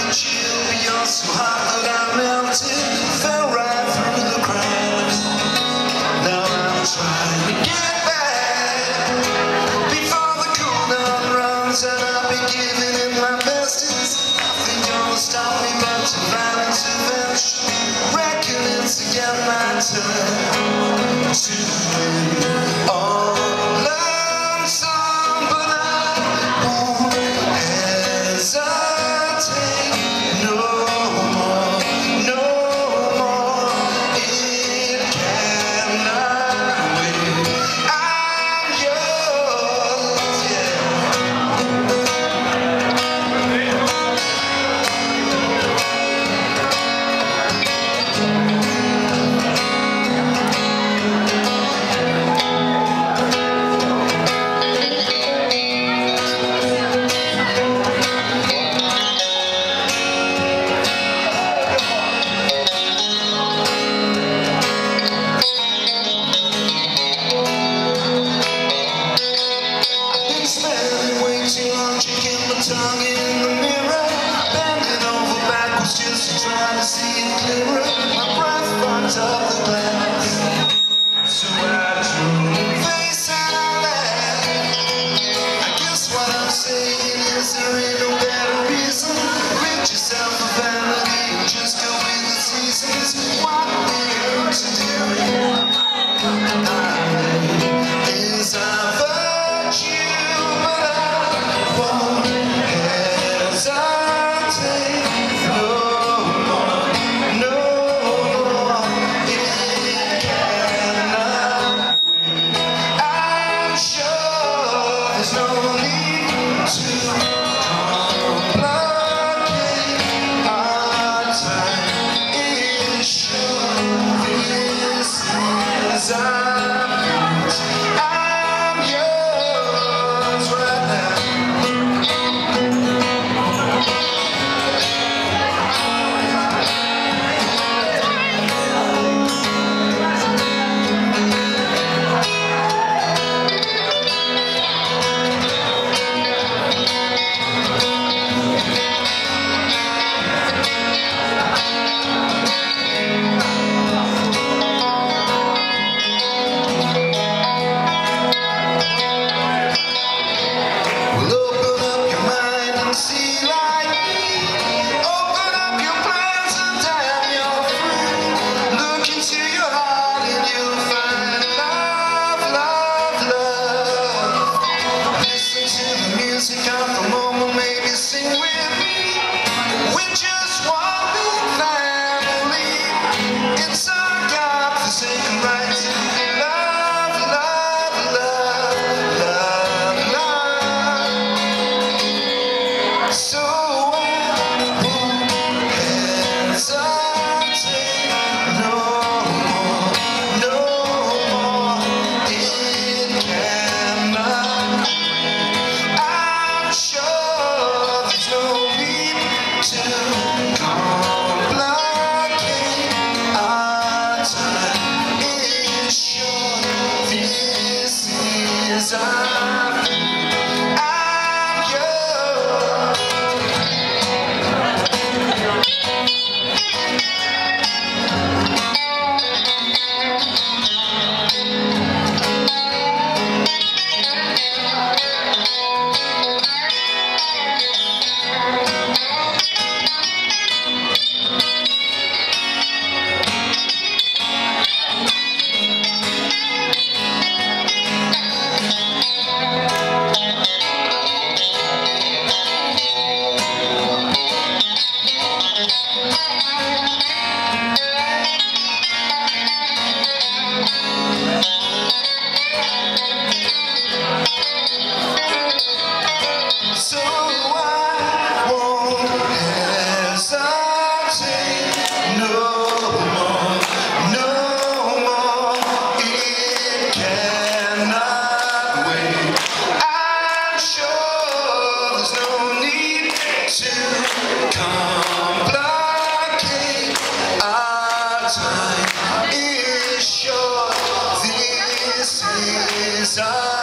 chill, but you're so hot that I melted. Fell right through the cracks. Now I'm trying to get back before the cool down runs, and I'll be giving it my bestest. Nothing gonna stop me but divine intervention. Reckon it's again my turn to win. Oh, learn some, but I won't hesitate no more, no more. It cannot wait. I'm yours, yeah. Spending way too long checking my tongue in the mirror, bending over backwards just to try to see it clearer. My breath fogs up the glass, so I drew face and I laugh. I guess what I'm saying is there ain't no better reason. Rid yourself of vanity and just go with the seasons. What we're to do is our virtue.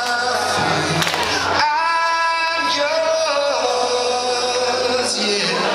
I'm yours, yeah.